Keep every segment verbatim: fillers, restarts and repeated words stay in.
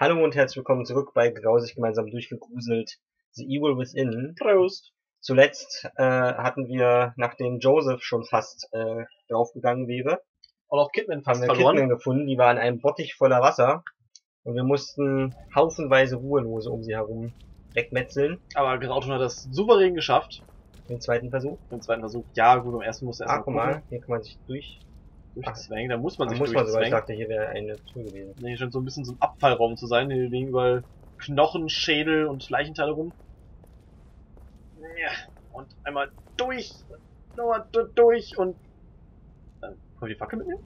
Hallo und herzlich willkommen zurück bei Grausig gemeinsam durchgegruselt The Evil Within. Prost! Zuletzt äh, hatten wir, nachdem Joseph schon fast äh, draufgegangen wäre, Und auch Kidman fast haben wir verloren. Kidman gefunden, die war in einem Bottich voller Wasser und wir mussten haufenweise Ruhelose um sie herum wegmetzeln. Aber Grauton hat das souverän geschafft. Den zweiten Versuch. Im zweiten Versuch, ja gut, beim ersten musste er Ah, erst guck mal mal, gucken. hier kann man sich durch... Durchzwängen, da muss man Da sich muss man sogar, ich durchzwängen. dachte, hier wäre eine Tür gewesen. Nee, scheint so ein bisschen so ein Abfallraum zu sein. Hier liegen überall Knochen, Schädel und Leichenteile rum. Ja, und einmal durch. Nochmal durch und... Dann kommt die Fackel mitnehmen?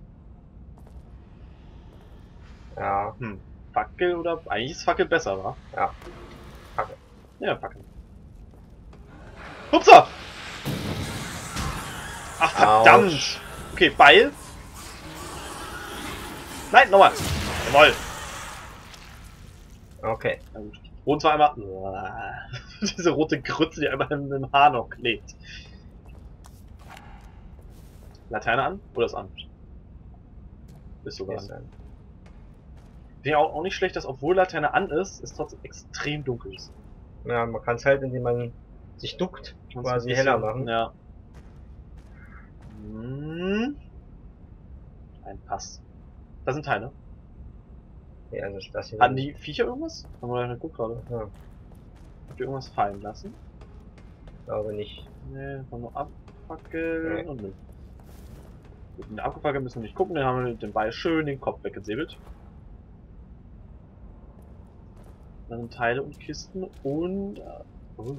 Ja, Hm. Fackel oder... Eigentlich ist Fackel besser, wa? ja. Fackel. Ja, Fackel. Hupsa! Ach, verdammt! Autsch. Okay, Beil. Nein, nochmal. Jawoll. Okay. Na gut. Und zwar einmal... Diese rote Grütze, die einmal im, im Haar noch klebt. Laterne an? Oder ist an? Ist sogar an. Ist ein- Wäre auch, auch nicht schlecht, dass obwohl Laterne an ist, es trotzdem extrem dunkel ist. Ja, man kann es halt, indem man sich duckt, quasi heller machen. Ja. Hm. Ein Pass. Das sind Teile. Ja, also das hier. Hatten die Viecher irgendwas? Haben wir geguckt gerade. Ja, Habt ihr irgendwas fallen lassen? glaube nicht. Nee, waren nur abfackeln Nee. und nö. Gut, in der Abgefackeln müssen wir nicht gucken, den haben wir mit dem Ball schön den Kopf weggesäbelt. Da sind Teile und Kisten und... Äh, oh,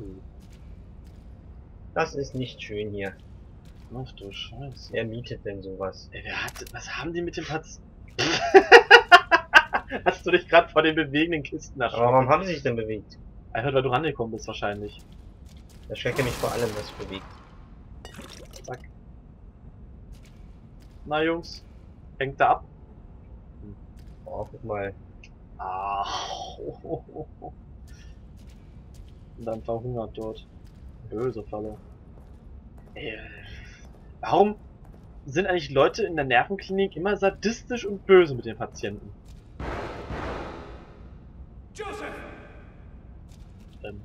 Das ist nicht schön hier. ach du Scheiße. Wer mietet denn sowas? Ey, wer hat... Was haben die mit dem Patz... Hast du dich gerade vor den bewegenden Kisten Aber warum erschrocken? haben sie sich denn bewegt? Einfach weil du rangekommen bist wahrscheinlich. Das schrecke mich vor allem, was sich bewegt. Zack. Na Jungs, hängt da ab. Oh, guck mal. Ah. Und dann verhungert dort. Böse Falle. Ey, warum sind eigentlich Leute in der Nervenklinik immer sadistisch und böse mit den Patienten? Joseph! Ähm.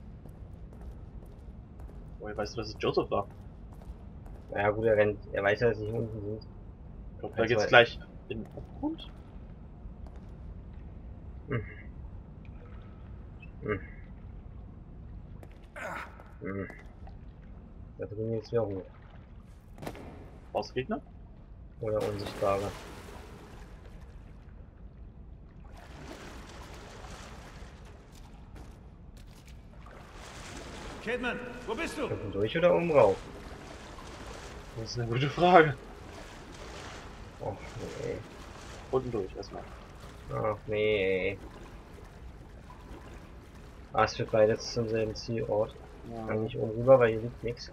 Woher weißt du, dass es Joseph war? Naja gut, er rennt. Er weiß ja, dass sie hier unten sind. Ich glaube, da Also, geht's gleich in den Abgrund. Hm. Hm. Hm. Da drüben geht's wieder hoch. Bossgegner? Oder Unsichtbare. Kidman, wo bist du? Unten durch oder oben rauf? Das ist eine gute Frage. Och nee. Unten durch erstmal. Ach nee. Ah, es führt beides zum selben Zielort. Ja. Kann nicht oben rüber, weil hier liegt nichts.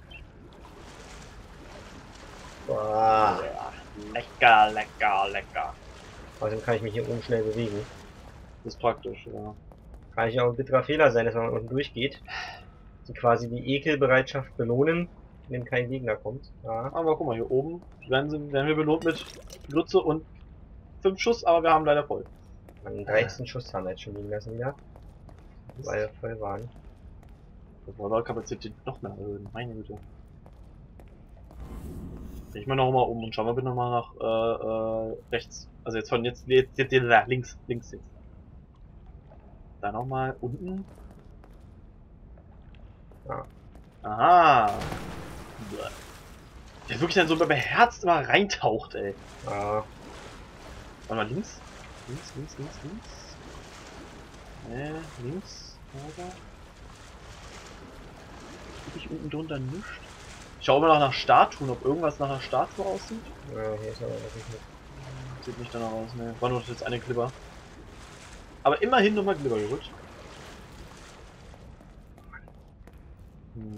Boah. Ja. Lecker, lecker, lecker. Außerdem kann ich mich hier oben schnell bewegen. Das ist praktisch, ja. Kann ich auch ein bitterer Fehler sein, dass man unten durchgeht. Die quasi die Ekelbereitschaft belohnen, wenn kein Gegner kommt. Ja. Aber guck mal, hier oben werden, sie, werden wir belohnt mit Grütze und fünf Schuss, aber wir haben leider voll. Einen dreizehn Schuss haben wir jetzt schon liegen lassen wieder. Weil wir voll waren. Revolverkapazität noch mehr erhöhen, meine Güte. Ich mal noch mal um und schauen wir bitte noch mal nach äh, äh, rechts. Also jetzt von jetzt, jetzt, jetzt, jetzt links, links jetzt. Da noch mal unten. Ja. Aha. Der wirklich dann so beherzt immer reintaucht, ey. Ja. Warte mal, links? Links, links, links, links. Äh, links. Oder? Hab ich unten drunter nichts? Ich schau immer noch nach Statuen, ob irgendwas nach einer Statue aussieht. Ja, hier ist aber was nicht mit. Sieht nicht danach aus, ne. War nur jetzt eine Glibber. Aber immerhin nochmal Glibber geholt. Hm.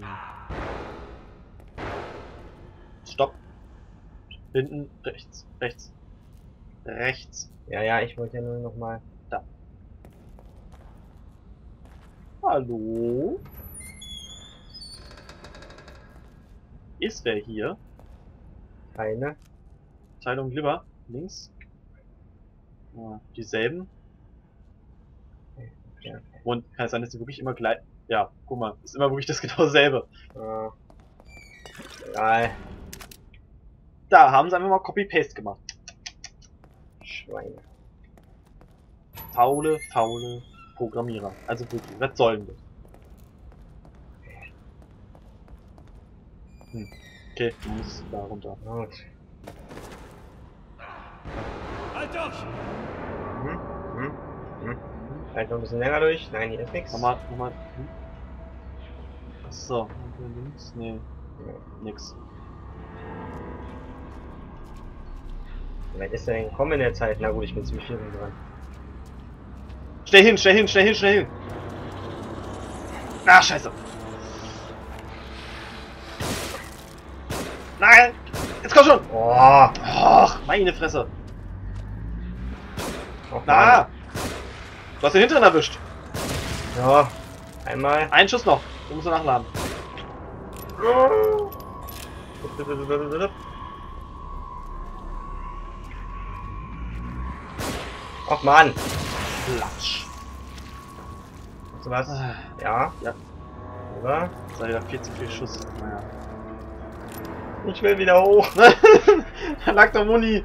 Stopp. Hinten, rechts, rechts. Rechts. Ja, ja, ich wollte ja nur noch mal. Da. Hallo? Ist wer hier? Keine. Teilung Glibber. Links. Ja, dieselben. Ja. Und kann es sein, dass die wirklich immer gleich... Ja, guck mal, ist immer wirklich das genau dasselbe. Äh, egal. Da haben sie einfach mal Copy-Paste gemacht. Schweine. Faule, faule Programmierer. Also wirklich, was soll denn das? Hm. Okay, du musst da runter. Gut. Halt durch! Hm, hm, hm. Halt noch ein bisschen länger durch. Nein, hier ist nichts. Nochmal, nochmal. Hm. Achso, links? Nee, nix. Wie weit ist der denn gekommen in der Zeit? Na gut, ich bin ziemlich viel dran. Schnell hin, schnell hin, schnell hin, schnell hin! Ah, scheiße! Nein! Jetzt komm schon! Oh! Ach, meine Fresse! Oh, Na! Du hast den hinteren erwischt! Ja, einmal. Einen Schuss noch! Du musst noch nachladen. Och Mann! Platsch! Hast du was? Ah, Ja? Ja. Oder? das war wieder viel zu viel Schuss. Naja. Ich will wieder hoch! Da lag der Muni!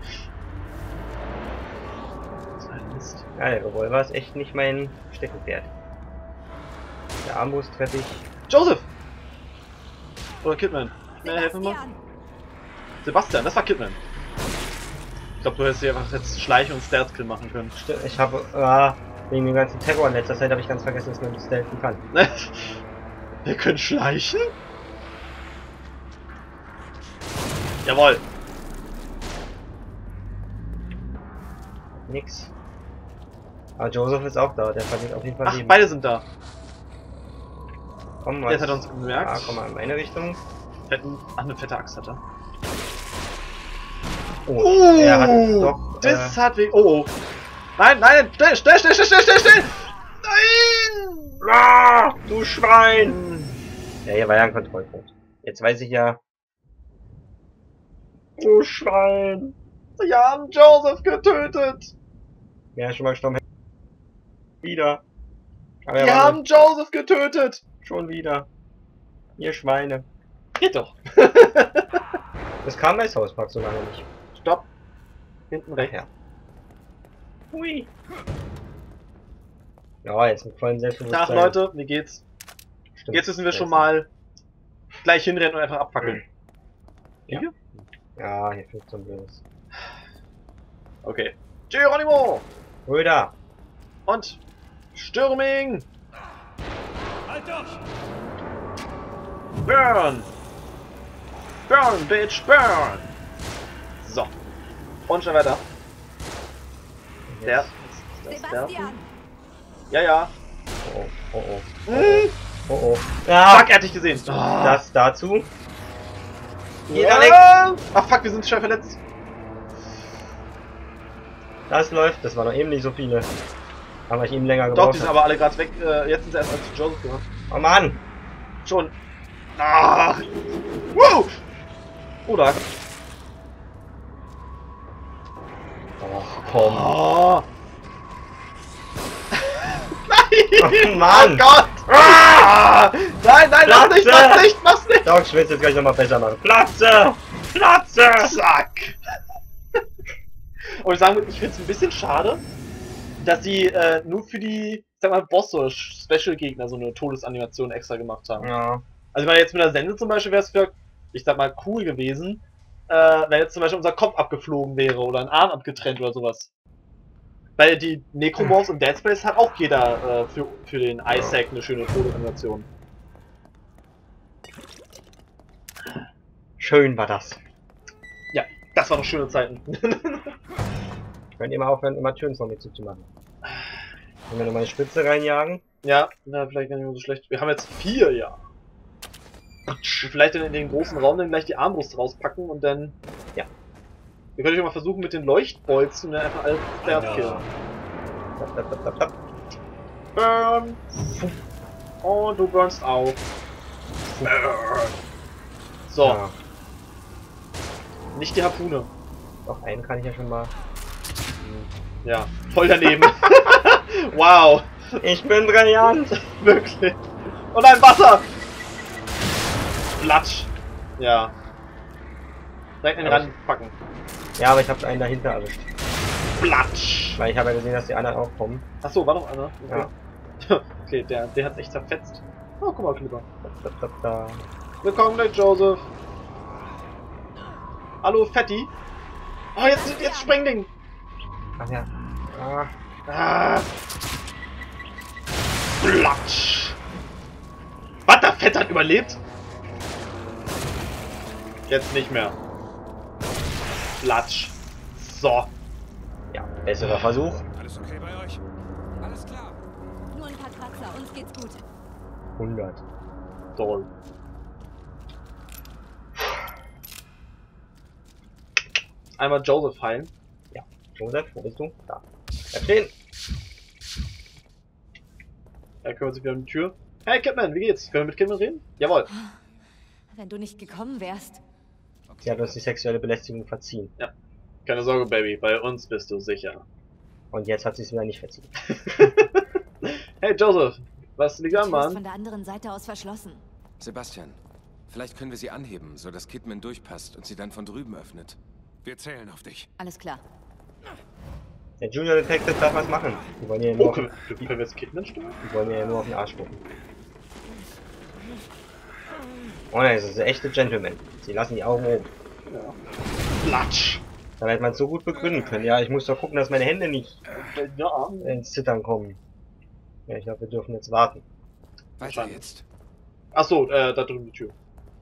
So ein Mist. Ja, der Revolver ist echt nicht mein Steckenpferd. Der Armbrust treffe ich. Joseph! Oder Kidman? Schnell helfen wir mal. Sebastian, das war Kidman. Ich glaube, du hättest hier einfach jetzt Schleichen und Stealth-Kill machen können. Stimmt, ich habe, äh, wegen dem ganzen Terror in letzter Zeit habe ich ganz vergessen, dass man stealthen kann. Wir können schleichen? Jawohl! Nix. Aber Joseph ist auch da, der verdient auf jeden Fall Ach, Leben. beide sind da. Komm mal. Jetzt hat er uns bemerkt. Ah, komm mal in meine Richtung. Fetten, ach, eine fette Axt hat er. Oh, er hat doch. Das äh, hat weh. Oh, oh. Nein, nein, schnell, schnell, schnell, schnell, schnell, schnell! Nein! Ah, du Schwein! Ja, hier war ja ein Kontrollpunkt. Jetzt weiß ich ja. Du Schwein! Sie haben Joseph getötet! Ja, schon mal gestorben. Wieder. Aber Die er war haben nicht. Joseph getötet! Schon wieder. Ihr Schweine. Geht doch. Das kam bei South Park so lange nicht. Stopp. Hinten rechts. Ja. Hui. Ja, jetzt mit vollem Selbstbewusstsein. Tag, Leute, wie geht's? Stimmt. Jetzt müssen wir schon mal gleich hinrennen und einfach abfackeln. Ja. Hier? Ja, hier fünf so ein blödes. Okay. Geronimo! Röder! Und Stürming! Halt durch! Burn! Burn, bitch, burn! So. Und schon weiter. Der. Das der. Sebastian! Ja, ja. Oh, oh, oh. Hm. Oh, oh. Ah, Fuck, er hat dich gesehen. Ah. das dazu. Ja. Jeder Ach fuck, wir sind schwer verletzt. Das läuft. Das waren noch eben nicht so viele. Aber ich eben länger Doch, gebraucht die sind hab. aber alle gerade weg. Äh, jetzt sind sie erst als Joseph gehört. Oh Mann! Schon. Ach. Wow! Oder. Oh, komm. Oh. Oh Mann! Oh Gott! Ah! Nein, nein, mach nicht, mach nicht, mach nicht! Doch, ich will es jetzt gleich nochmal besser machen. Platze! Platze! Zack! Und ich sagen muss, ich finde es ein bisschen schade, dass sie äh, nur für die, sag mal, Boss- oder Special-Gegner so eine Todesanimation extra gemacht haben. Ja. Also wenn jetzt mit der Sense zum Beispiel wäre es für, ich sag mal, cool gewesen, äh, wenn jetzt zum Beispiel unser Kopf abgeflogen wäre oder ein Arm abgetrennt oder sowas. Weil die Necromorphs und Dead Space hat auch jeder äh, für, für den Isaac eine schöne Todesanimation. Schön war das. Ja, das waren doch schöne Zeiten. Könnt ihr mal aufhören, immer Türen von mir zuzumachen. Wenn wir nochmal eine Spitze reinjagen. Ja, na, vielleicht gar nicht mehr so schlecht. Wir haben jetzt vier, ja. Und vielleicht in den großen Raum dann gleich die Armbrust rauspacken und dann, ja. Wir können ja mal versuchen mit den Leuchtbolzen und dann einfach alles Stealth killen. Tap, tap, tap, tap, tap. Burn! Und du burnst auch. Burn! So, Ja. nicht die Harpune. Doch, einen kann ich ja schon mal. Ja, voll daneben. Wow! Ich bin brillant! Wirklich. Und ein Wasser! Platsch. Ja. Direkt in den Aber Rand packen. Ja, aber ich habe einen dahinter erwischt. Platsch. Weil ich habe ja gesehen, dass die anderen auch kommen. Achso, war noch einer. Okay. Ja. Okay, der, der hat's echt zerfetzt. Oh, guck mal, Clipper. Da, da, da. Willkommen, der Joseph. Hallo, Fetti. Oh, jetzt, jetzt Sprengding. Ach ja. Ah. Ah. Platsch. Was, der Fett hat überlebt? Jetzt nicht mehr. Platsch. So. Ja, besserer Versuch. Alles okay bei euch? Alles klar. Nur ein paar Kratzer, uns geht's gut. hundert. Toll. Einmal Joseph heilen. Ja. Joseph, wo bist du? Da. Da stehen. Er kümmert sich wieder um die Tür. Hey Kidman, wie geht's? Können wir mit Kidman reden? Jawohl. Wenn du nicht gekommen wärst. Sie hat uns die sexuelle Belästigung verziehen. Keine Sorge, Baby, bei uns bist du sicher. Und jetzt hat sie es wieder nicht verziehen. Hey Joseph, was liegt an, Die Tür ist Mann? von der anderen Seite aus verschlossen. Sebastian, vielleicht können wir sie anheben, sodass Kidman durchpasst und sie dann von drüben öffnet. Wir zählen auf dich. Alles klar. Der Junior Detective darf was machen. Die wollen ja nur, Oh, auf, können, können wir jetzt Kidman steuern? die wollen ja nur auf den Arsch gucken. Oh nein, das ist der echte Gentleman. Sie lassen die Augen oben. Ja. Platsch. Dann hätte man es so gut begründen können. Ja, ich muss doch gucken, dass meine Hände nicht Ja. ins Zittern kommen. Ja, ich glaube, wir dürfen jetzt warten. Weiter Wahrscheinlich. jetzt. Achso, äh, da drüben die Tür.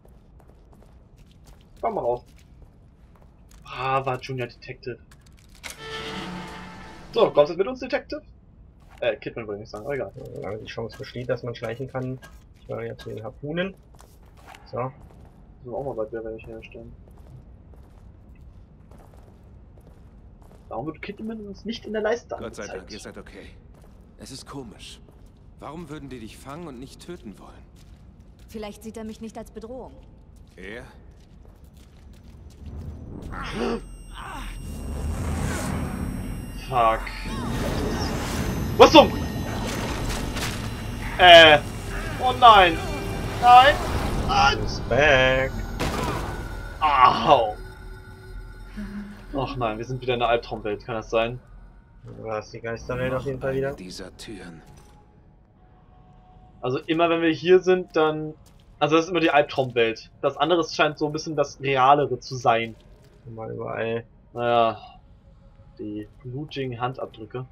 Komm mal raus. Braver Junior Detective. So, kommst du jetzt mit uns, Detective? Äh, Kidman würde ich nicht sagen, aber egal. Solange die Chance besteht, dass man schleichen kann. Ich war ja zu den Harpunen. So. Müssen wir auch mal bald wieder welche herstellen. Warum wird Kidman uns nicht in der Leiste Gott sei Dank, ihr angezeigt? seid okay. Es ist komisch. Warum würden die dich fangen und nicht töten wollen? Vielleicht sieht er mich nicht als Bedrohung. Er? Fuck. Was zum? Äh. Oh nein. Nein. Nein. Is back. Au. Ach nein, wir sind wieder in der Albtraumwelt, kann das sein? Du hast die Geisterwelt auf jeden Fall wieder. Eine dieser Türen. Also immer wenn wir hier sind, dann... Also das ist immer die Albtraumwelt. Das andere scheint so ein bisschen das Realere zu sein. Mal überall. Naja, die blutigen Handabdrücke.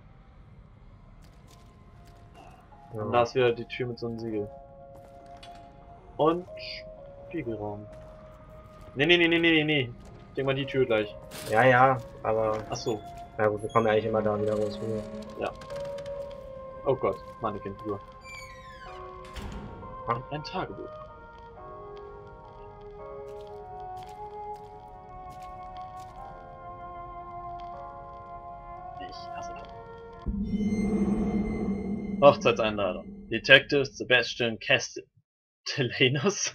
Ja. Und da ist wieder die Tür mit so einem Siegel. Und Spiegelraum. Nee, nee, nee, nee, nee, nee. Ich denke mal die Tür gleich. Ja, ja, aber. Achso. Na gut, wir kommen ja eigentlich immer da wieder raus. Oh Gott, Mannequin-Figur. Und ein Tagebuch. Ich hasse das. Hochzeitseinladung. Detective Sebastian Castellanos.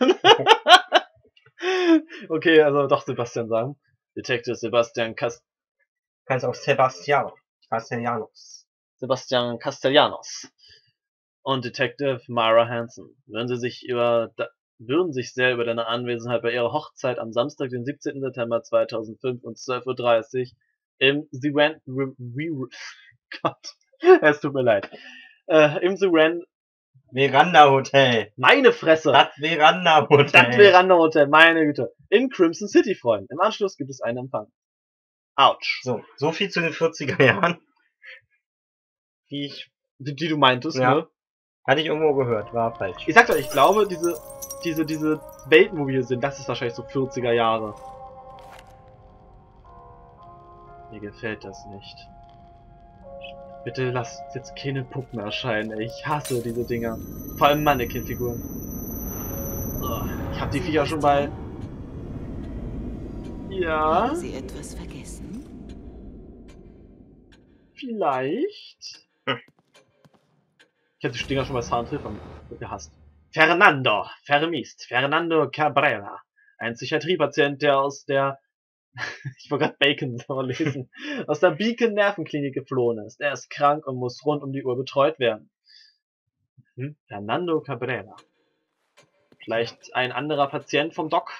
Okay, also doch Sebastian sagen. Detective Sebastian Cast Kannst auch Sebastian. Castellanos. Sebastian Castellanos und Detective Mara Hansen. Würden sie sich über würden sich sehr über deine Anwesenheit bei ihrer Hochzeit am Samstag, den siebzehnten September zweitausendfünf um zwölf Uhr dreißig im The Rand Gott, es tut mir leid. Äh, im The Rand Veranda Hotel. meine Fresse. Das Veranda Hotel. Das Veranda Hotel, meine Güte. In Crimson City freuen. Im Anschluss gibt es einen Empfang. Autsch. So, so viel zu den vierziger Jahren. Die ich. Die, die du meintest, Ja. ne? Hatte ich irgendwo gehört, war falsch. Ich sag doch, ich glaube, diese, diese, diese Welten, wo wir sind, das ist wahrscheinlich so vierziger Jahre. Mir gefällt das nicht. Bitte lasst jetzt keine Puppen erscheinen, ey. Ich hasse diese Dinger. Vor allem Mannequin-Figuren. Oh, ich hab die Viecher schon bei... Ja, Haben Sie etwas vergessen? vielleicht... Ich hab die Dinger schon bei Silent Hill gehasst. Fernando, vermisst. Fernando Cabrera. Ein Psychiatriepatient, der aus der Ich wollte gerade Bacon vorlesen. Aus der Beacon Nervenklinik geflohen ist. Er ist krank und muss rund um die Uhr betreut werden. Hm? Fernando Cabrera. Vielleicht ein anderer Patient vom Doc?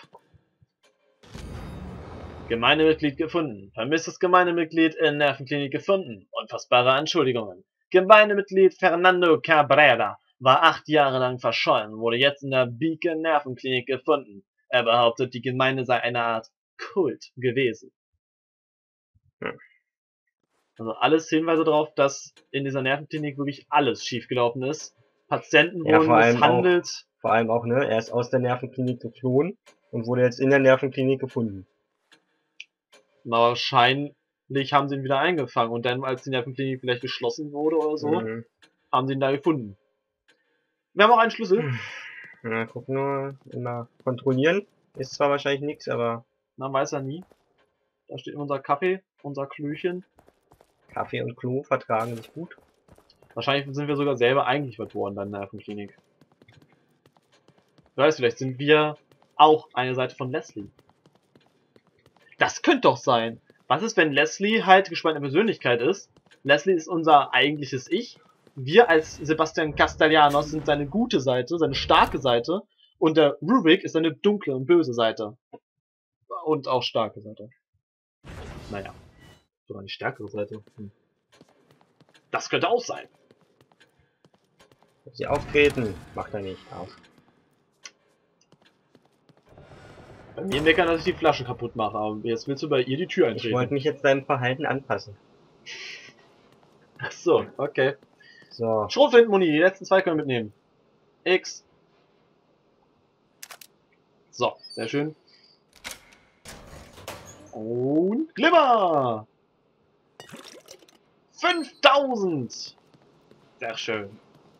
Gemeindemitglied gefunden. Vermisstes Gemeindemitglied in Nervenklinik gefunden. Unfassbare Anschuldigungen. Gemeindemitglied Fernando Cabrera war acht Jahre lang verschollen, wurde jetzt in der Beacon Nervenklinik gefunden. Er behauptet, die Gemeinde sei eine Art Kult gewesen. Hm. Also alles Hinweise darauf, dass in dieser Nervenklinik wirklich alles schiefgelaufen ist. Patienten Ja, wurden vor allem misshandelt. auch, vor allem auch, ne, er ist aus der Nervenklinik geflohen und wurde jetzt in der Nervenklinik gefunden. Na, wahrscheinlich haben sie ihn wieder eingefangen und dann, als die Nervenklinik vielleicht geschlossen wurde oder so, Mhm. haben sie ihn da gefunden. Wir haben auch einen Schlüssel. Ja, guck nur, immer kontrollieren. Ist zwar wahrscheinlich nichts, aber Man weiß ja nie. Da steht unser Kaffee, unser Klöchen. Kaffee und Klo vertragen sich gut. Wahrscheinlich sind wir sogar selber eingeliefert worden dann in der Nervenklinik. Wer weiß, vielleicht sind wir auch eine Seite von Leslie. Das könnte doch sein. Was ist, wenn Leslie halt gespaltene Persönlichkeit ist? Leslie ist unser eigentliches Ich. Wir als Sebastian Castellanos sind seine gute Seite, seine starke Seite. Und der Rubik ist seine dunkle und böse Seite. Und auch starke Seite. Naja. Sogar die stärkere Seite. Hm. Das könnte auch sein. Sie auftreten. Macht er nicht auf. Bei mir meckern, dass ich die Flasche kaputt mache, aber jetzt willst du bei ihr die Tür Ich eintreten. wollte mich jetzt deinem Verhalten anpassen. Ach so, okay. So. Schrotflintenmuni, die letzten zwei können wir mitnehmen. X. So, sehr schön. Und Glimmer! fünftausend! Sehr schön.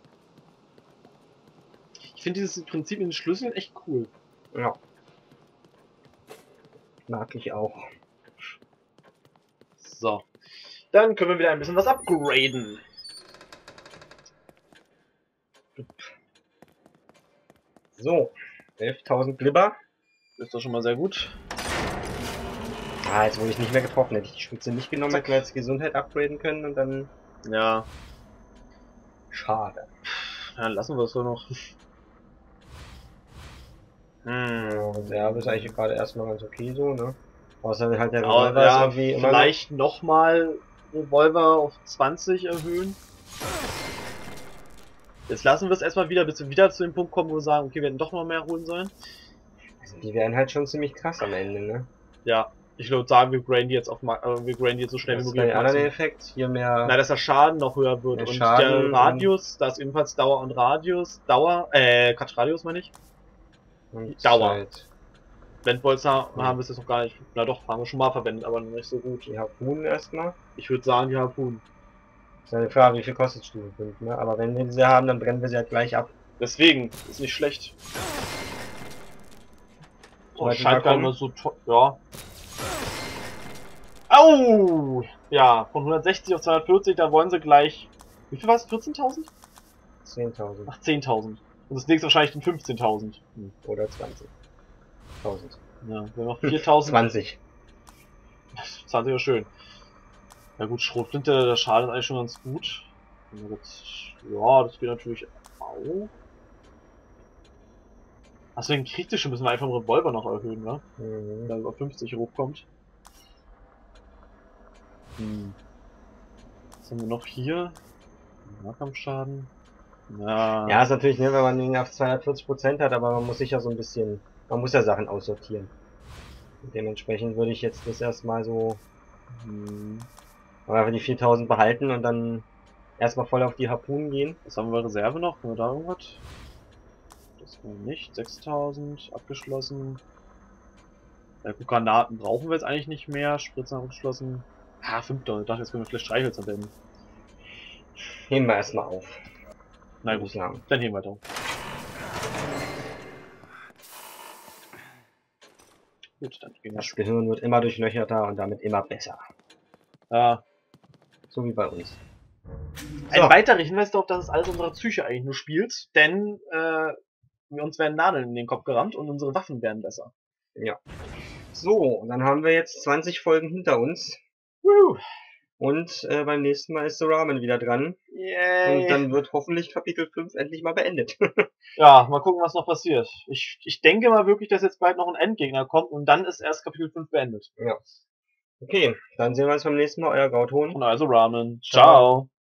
Ich finde dieses Prinzip in den Schlüsseln echt cool. Ja. Mag ich auch. So. Dann können wir wieder ein bisschen was upgraden. So. elftausend Glibber. Ist doch schon mal sehr gut. Ah, jetzt wurde ich nicht mehr getroffen. Hätte ich die Spitze nicht genommen, hätten wir jetzt Gesundheit upgraden können und dann... Ja. Schade. Dann lassen wir es so noch. Hm, Reserve ist eigentlich gerade erstmal ganz okay so, ne? Außer halt der Aber Revolver ist ja, irgendwie immer vielleicht nochmal Revolver auf zwanzig erhöhen. Jetzt lassen wir es erstmal wieder, bis wir wieder zu dem Punkt kommen, wo wir sagen, okay, wir hätten doch noch mehr holen sollen. Also die wären halt schon ziemlich krass am Ende, ne? Ja, ich würde sagen, wir graden die jetzt auf, äh, wir graden die jetzt so schnell Das wie ist möglich. der auf andere Maximum. Effekt. Hier mehr... Na, dass der Schaden noch höher wird. Der Und Schaden der Radius, da ist ebenfalls Dauer und Radius. Dauer, äh, Quatsch, Radius meine ich. und Dauer. Zeit. Blendbolzer Ja. haben wir es jetzt noch gar nicht. Na doch, haben wir schon mal verwendet, aber noch nicht so gut. Die Harpunen erstmal. Ich würde sagen, die Harpunen. Ist eine Frage, wie viel kostet Stufe fünf, ne? Aber wenn wir sie haben, dann brennen wir sie halt gleich ab. Deswegen, ist nicht schlecht. Oh, Zweiten scheint gar nicht Balkon. mal so toll. Ja. Au! Ja, von hundertsechzig auf zweihundertvierzig, da wollen sie gleich. Wie viel war es? vierzehntausend? zehntausend. Ach, zehntausend. Und das nächste wahrscheinlich den fünfzehntausend. Hm. Oder zwanzigtausend. Ja, wir haben noch viertausend. zwanzig. zwanzig wäre schön. Ja gut, Schrotflinte, der Schaden ist eigentlich schon ganz gut. Ja, das geht natürlich auch. Achso, den kritischen müssen wir einfach im Revolver noch erhöhen, ne? Mhm. Wenn er über fünfzig hochkommt. Hm. Was haben wir noch hier? Nahkampfschaden. Ja. Ja, ist natürlich, ne, wenn man ihn auf zweihundertvierzig Prozent hat, aber man muss sich ja so ein bisschen, man muss ja Sachen aussortieren. Und dementsprechend würde ich jetzt das erstmal so, Hm. aber einfach die viertausend behalten und dann erstmal voll auf die Harpunen gehen. Was haben wir Reserve noch? Haben wir da irgendwas? Das war nicht. sechstausend abgeschlossen. Ja, gut, Granaten brauchen wir jetzt eigentlich nicht mehr. Spritzen abgeschlossen. Ah, fünftausend. Ich dachte, jetzt können wir vielleicht Streichhölzer werden. Heben wir erstmal auf. Na würde gut, ich sagen. dann gehen wir weiter. Gut, dann gehen wir Das später. Gehirn wird immer durchlöcherter und damit immer besser. Ja. So wie bei uns. Ein So. weiterer Hinweis darauf, dass es alles unsere Psyche eigentlich nur spielt, denn äh, uns werden Nadeln in den Kopf gerammt und unsere Waffen werden besser. Ja. So, und dann haben wir jetzt zwanzig Folgen hinter uns. Woo. Und äh, beim nächsten Mal ist The Ramen wieder dran. Yay. Und dann wird hoffentlich Kapitel fünf endlich mal beendet. Ja, mal gucken, was noch passiert. Ich, ich denke mal wirklich, dass jetzt bald noch ein Endgegner kommt und dann ist erst Kapitel fünf beendet. Ja. Okay, dann sehen wir uns beim nächsten Mal. Euer Grauton. Und also Ramen. Ciao. Ciao.